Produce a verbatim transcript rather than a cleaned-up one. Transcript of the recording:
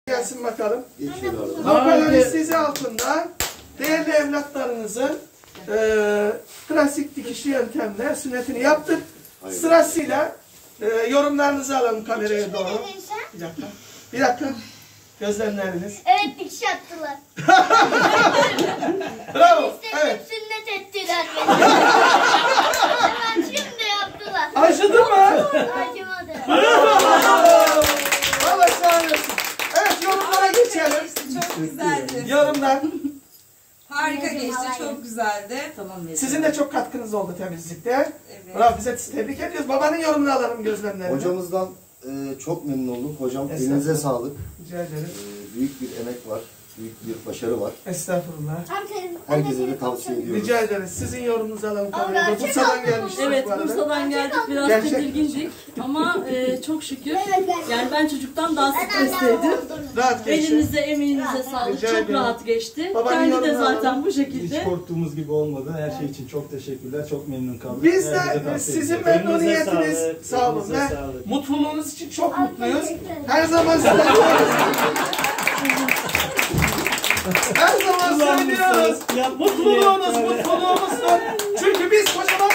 Gelsin bakalım. Lokal sizi altında değerli evlatlarınızın e, klasik dikişli yöntemle sünnetini yaptık. Hayır. Sırasıyla e, yorumlarınızı alalım kameraya doğru. Bir dakika. Bir dakika. Gözlemleriniz. Evet, dikiş yaptılar. Bravo. Evet. Sünnet ettiler beni. Hemen şimdi yaptılar. Acıdı mı? Acımadı. Vallahi şahanesin. Evet, yorumlara geçelim. Çok güzeldi. Yorumlar. Harika geçti, çok güzeldi. Tamam. Sizin de çok katkınız oldu temizlikte. Evet. Bravo, bize tebrik ediyoruz. Babanın yorumunu alalım, gözlemlerini. Hocamızdan e, çok memnun olduk. Hocam Estağfurullah. elinize sağlık. Rica ederim. E, büyük bir emek var. Büyük bir başarı var. Estağfurullah. Herkese de tavsiye ediyoruz. Rica ederiz. Sizin yorumunuzu alalım kameraya. Bursa'dan gelmişsiniz Evet, bu arada. Bursa'dan geldik. Biraz Gerçek. tedirgindik ama e, çok şükür. Yani ben çocuktan daha stresliydim. Rahat geçin. Elinize, emeğinize sağlık. Rica Çok ederim. rahat geçti. Babanın Kendi de yorumunu zaten alalım. bu şekilde. Hiç korktuğumuz gibi olmadı. Her şey için çok teşekkürler. Çok memnun kaldık. Biz de Herkese e, tavsiye sizin ediyorum. memnuniyetiniz, Elinize sağ olun elinize ve sağlık. mutluluğunuz için çok mutluyuz. Her zaman söylüyoruz. Her zaman söylüyoruz. Mutluluğunuz, mutluluğumuzdur. Çünkü biz kocaman